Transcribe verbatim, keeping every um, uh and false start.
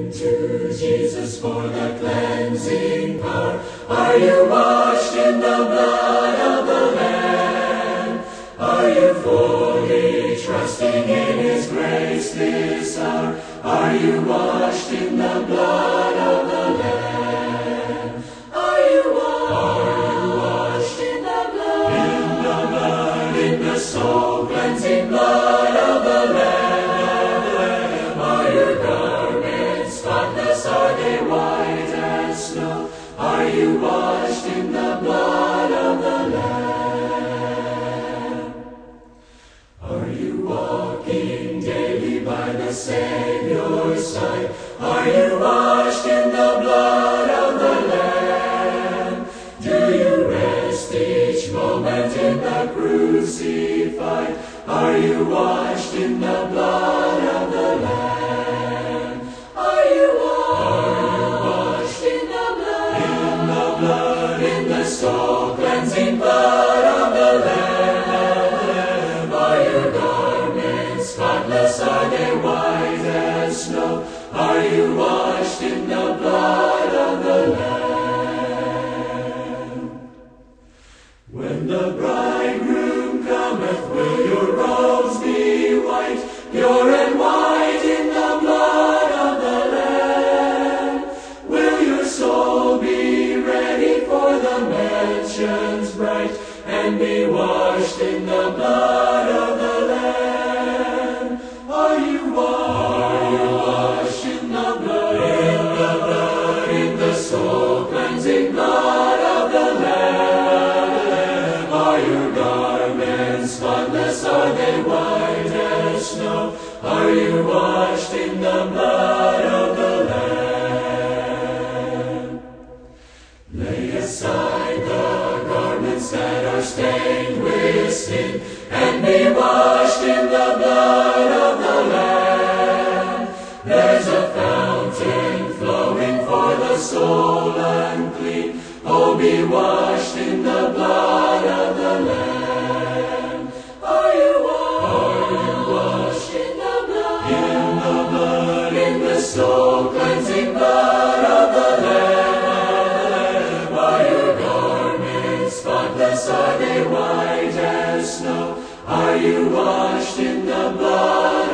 to Jesus for the cleansing power. Are you washed in the blood of the Lamb? Are you fully trusting in His grace this hour? Are you washed in the blood of the Lamb? Are you washed? Are you washed in the blood? In the blood, in the soul cleansing blood of the Lamb. Are your garments spotless? Are they white as snow? Are you washed in the blood of the Lamb? Are you walking daily by the Savior's side? Are you washed in the blood of the Lamb? Do you rest each moment in the crucified? Are you washed in the blood of the Lamb? Are you washed? Are you washed in the blood? In the blood, in the soul cleansing blood of the Lamb. Are your garments spotless? Are they white as snow? Are you washed in the blood of the Lamb? When the bridegroom cometh, will your robes be white, pure and white in the blood of the Lamb? Will your soul be ready for the mansions bright, and be washed in the blood of the Lamb? Are you washed? Are you washed in the blood? In the blood, in the soul cleansing blood of the Lamb. Are your garments spotless? Are they white as snow? Are you washed in the blood of the Lamb? Lay aside the garments that are stained with sin, and be washed in the blood of the Lamb. There's a fountain flowing for the soul unclean. Oh, be washed in the blood of the Lamb. Are you washed? Are you washed in the blood? In the blood, in the soul cleansing blood of the Lamb. Are your garments spotless? Are they white as snow? Are you washed in the blood